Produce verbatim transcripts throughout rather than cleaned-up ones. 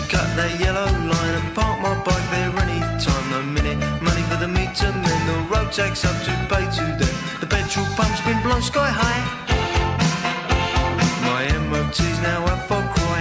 cut that yellow line and park my bike there anytime. No minute, money for the meter men, the road tax up to pay to them. The petrol pump's been blown sky high. My M O T's now out for cry.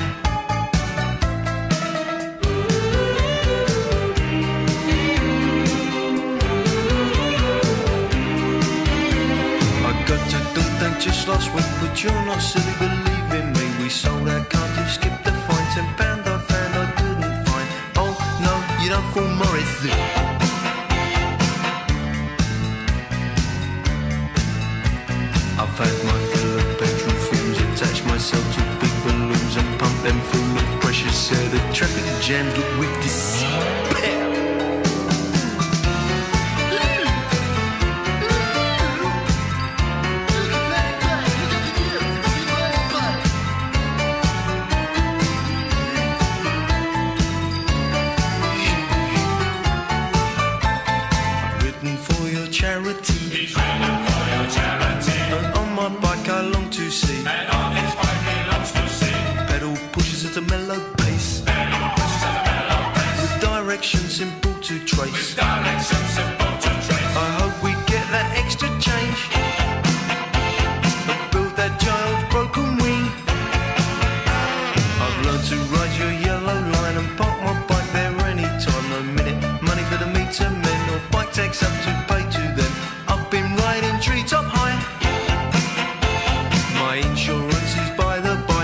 I got to Dundee just last week, but you're not silly, believe in me. We sold our car to skip the fine, ten pound I found I couldn't find. Oh no, you don't fool Morris. I've had my fill of petrol fumes, attached myself to big balloons and pumped them full of precious air. The traffic jams look with despair. I've written for your charity. He's written for your charity. And on my bike I long to see. And on his bike he longs to see. Pedal pushes at a mellow pace. Pedal pushes at a mellow pace. With directions simple to trace. With directions simple to trace. I hope we get that extra change. And build that child's broken wing. I've learned to ride your yellow line and park my bike there anytime. No minute, money for the meter men or bike tax up to pay to them. I've been riding treetop high. My insurance is by the by.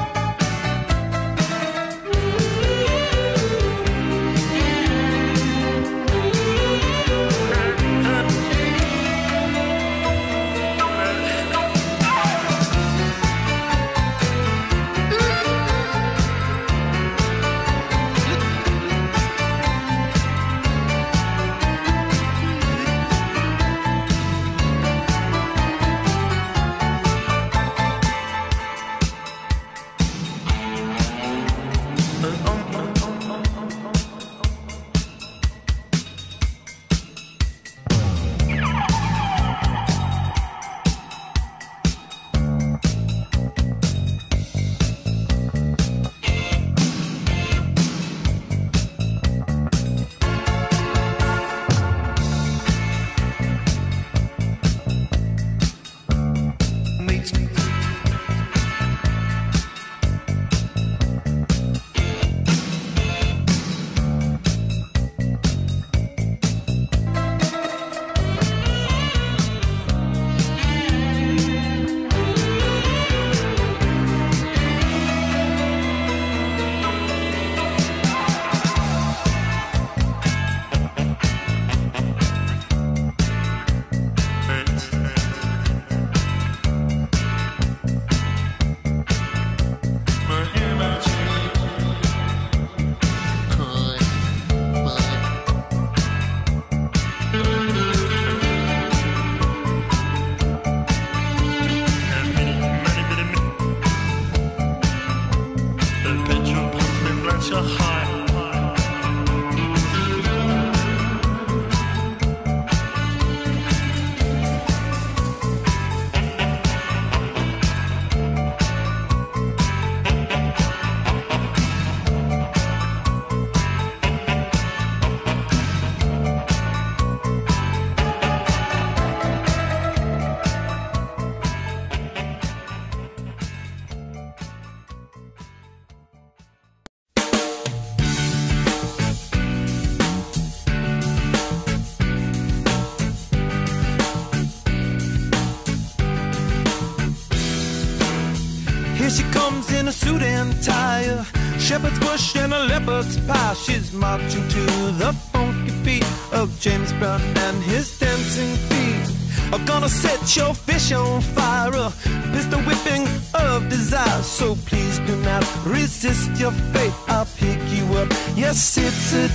Here she comes in a suit and tie, shepherd's bush and a leopard's pie. She's marching to the funky beat of James Brown and his dancing feet. I'm gonna set your fish on fire, a pistol whipping of desire. So please do not resist your fate. I'll pick you up, yes, it's a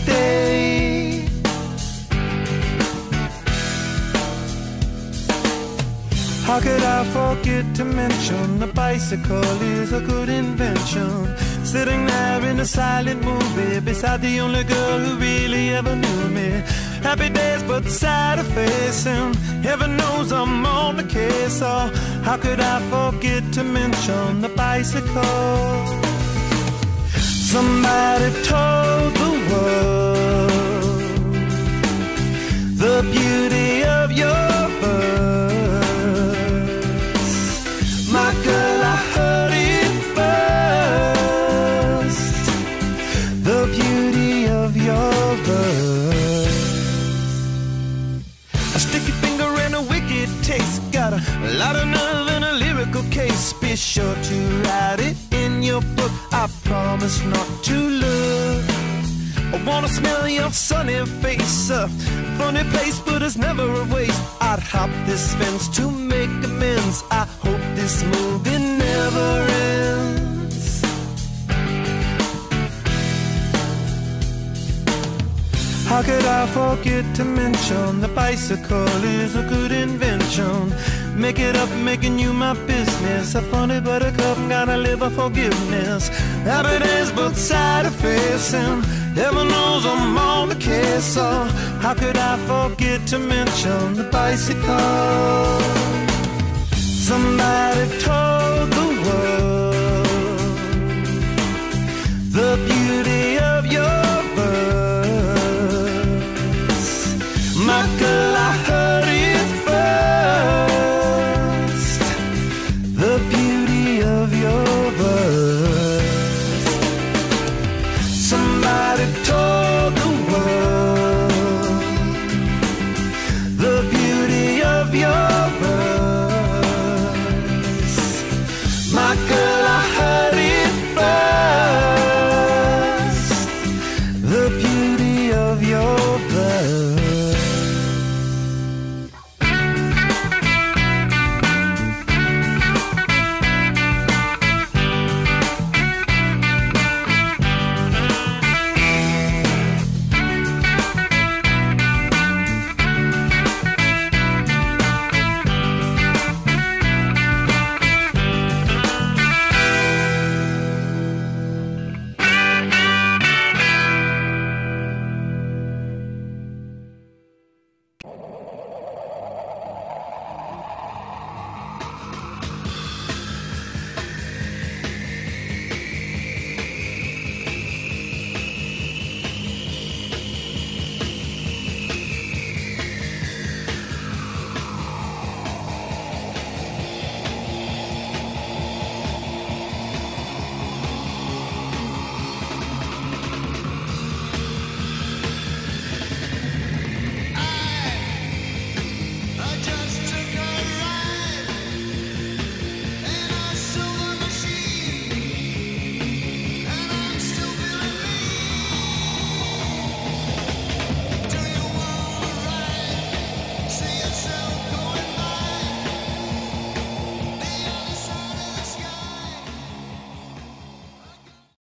day. How could I forget to mention the bicycle is a good invention? Sitting there in a silent movie beside the only girl who really ever knew me. Happy days but sad of face, and heaven knows I'm on the case. So how could I forget to mention the bicycle? Somebody told the world the beauty of your verse. My girl, I heard it first. The beauty of your verse. A sticky finger and a wicked taste. Got a lot of nerve and a lyrical case. Be sure to write it in your book. I promise not to look. I wanna smell your sunny face. A funny place, but it's never a waste. I'd hop this fence to make amends. I hope this movie never ends. How could I forget to mention the bicycle is a good invention? Make it up, making you my business. A funny buttercup, gotta live a forgiveness. Happy days, but side of facing. Heaven knows I'm on the case. So how could I forget to mention the bicycle? Somebody told